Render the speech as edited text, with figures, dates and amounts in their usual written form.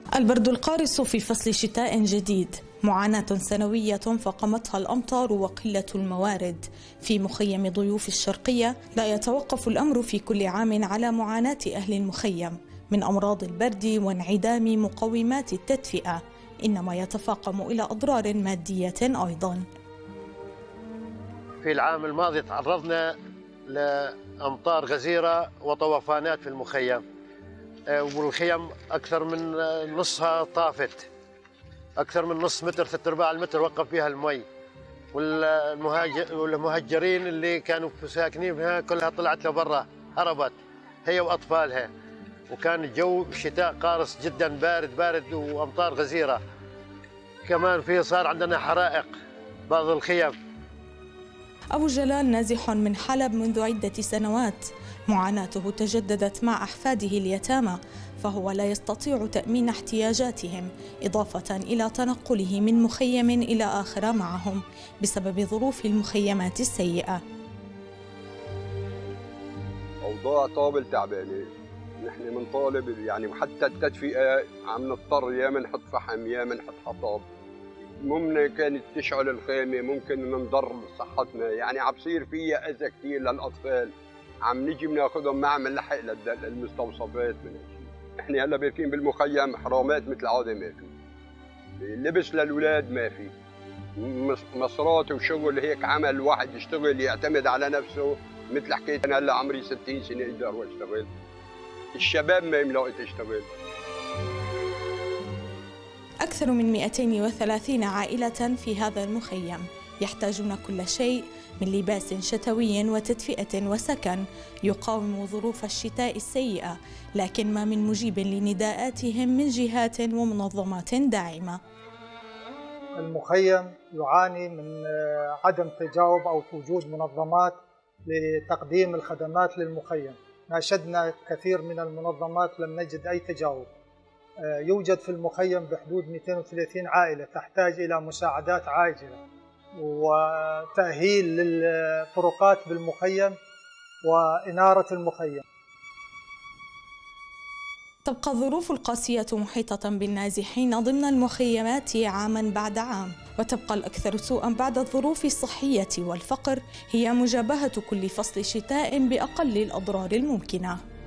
البرد القارس في فصل شتاء جديد، معاناة سنوية فقمتها الأمطار وقلة الموارد. في مخيم ضيوف الشرقية لا يتوقف الأمر في كل عام على معاناة أهل المخيم من أمراض البرد وانعدام مقومات التدفئة، إنما يتفاقم إلى أضرار مادية أيضا. في العام الماضي تعرضنا لأمطار غزيرة وطوفانات في المخيم، والخيم أكثر من نصها طافت، أكثر من نص متر 3/4 المتر وقف فيها المي، والمهجرين اللي كانوا ساكنين فيها كلها طلعت لبرا، هربت هي وأطفالها. وكان الجو شتاء قارس جدا، بارد وأمطار غزيرة. كمان في صار عندنا حرائق بعض الخيم. أبو جلال نازح من حلب منذ عدة سنوات، معاناته تجددت مع أحفاده اليتامى، فهو لا يستطيع تأمين احتياجاتهم، إضافة إلى تنقله من مخيم إلى آخر معهم بسبب ظروف المخيمات السيئة. أوضاع طابل تعبانة، نحن بنطالب وحتى التدفئة عم نضطر يا منحط فحم يا منحط حطب. ممكن كانت تشعل الخيمة، ممكن نضر بصحتنا، عم بصير فيها أذى كثير للأطفال. عم نجي بناخذهم مع نلحق للمستوصفات من هالشيء. نحن هلا باركين بالمخيم، حرامات مثل العاده ما في، لبس للاولاد ما في، مصرات وشغل هيك عمل واحد يشتغل يعتمد على نفسه. مثل حكيت انا هلا عمري 60 سنه اقدر اشتغل، الشباب ما يملقوا تشتغل. أكثر من 230 عائلة في هذا المخيم يحتاجون كل شيء من لباس شتوي وتدفئة وسكن يقاوم ظروف الشتاء السيئة، لكن ما من مجيب لنداءاتهم من جهات ومنظمات داعمة. المخيم يعاني من عدم تجاوب أو وجود منظمات لتقديم الخدمات للمخيم. ناشدنا كثير من المنظمات لم نجد أي تجاوب. يوجد في المخيم بحدود 230 عائلة تحتاج إلى مساعدات عاجلة وتأهيل للطرقات بالمخيم وإنارة المخيم. تبقى الظروف القاسية محيطة بالنازحين ضمن المخيمات عاما بعد عام، وتبقى الأكثر سوءا بعد الظروف الصحية والفقر هي مجابهة كل فصل شتاء بأقل الأضرار الممكنة.